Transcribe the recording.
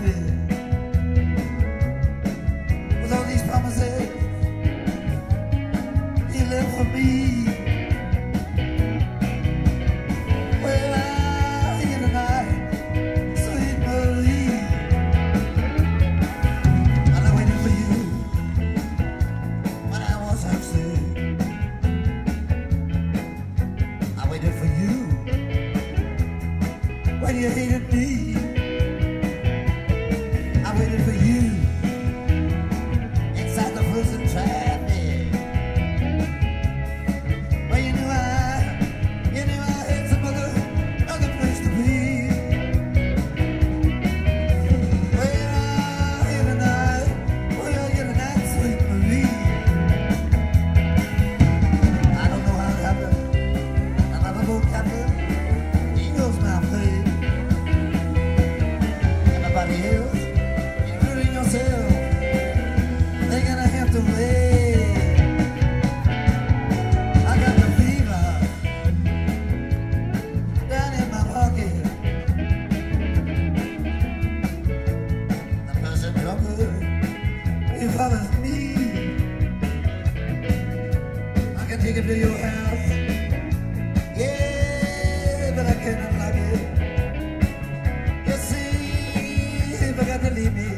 happy with all these promises you left for me. Where are you tonight, sweet Marie? I'm waiting for you when I was upset. I waited for you when you hated me. I waited for you inside the prison traffic. Well, you knew I had some other place to be. Where are you tonight? Where are you tonight, sweet Marie? I don't know how it happened. Another boat captain, he knows my fate. Everybody else, including yourself, they're gonna have to wait. I got the fever down in my pocket. The person drunker, he follows me. I can take him to your house, yeah, but I cannot like it. You see, he forgot to leave me.